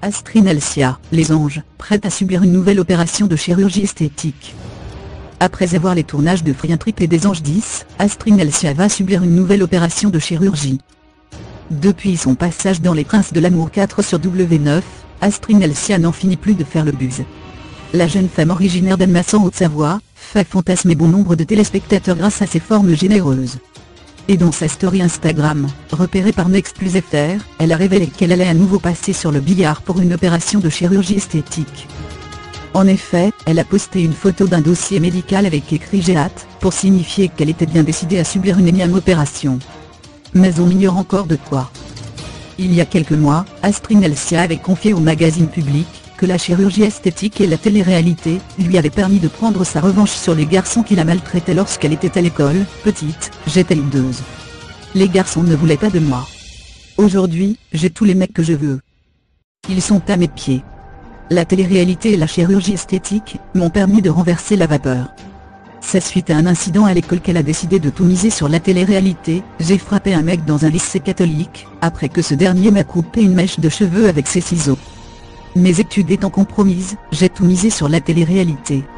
Astrid Nelsia, les anges, prête à subir une nouvelle opération de chirurgie esthétique. Après avoir les tournages de Free un Trip et des Anges 10, Astrid Nelsia va subir une nouvelle opération de chirurgie. Depuis son passage dans Les Princes de l'amour 4 sur W9, Astrid Nelsia n'en finit plus de faire le buzz. La jeune femme originaire d'Annemasse en Haute-Savoie, fait fantasmer bon nombre de téléspectateurs grâce à ses formes généreuses. Et dans sa story Instagram, repérée par Next+FR, elle a révélé qu'elle allait à nouveau passer sur le billard pour une opération de chirurgie esthétique. En effet, elle a posté une photo d'un dossier médical avec écrit « J'ai hâte » pour signifier qu'elle était bien décidée à subir une énième opération. Mais on ignore encore de quoi. Il y a quelques mois, Astrid Nelsia avait confié au magazine Public que la chirurgie esthétique et la télé-réalité lui avaient permis de prendre sa revanche sur les garçons qui la maltraitaient lorsqu'elle était à l'école. Petite, j'étais hideuse. Les garçons ne voulaient pas de moi. Aujourd'hui, j'ai tous les mecs que je veux. Ils sont à mes pieds. La télé-réalité et la chirurgie esthétique m'ont permis de renverser la vapeur. C'est suite à un incident à l'école qu'elle a décidé de tout miser sur la télé-réalité. J'ai frappé un mec dans un lycée catholique, après que ce dernier m'a coupé une mèche de cheveux avec ses ciseaux. Mes études étant compromises, j'ai tout misé sur la télé-réalité.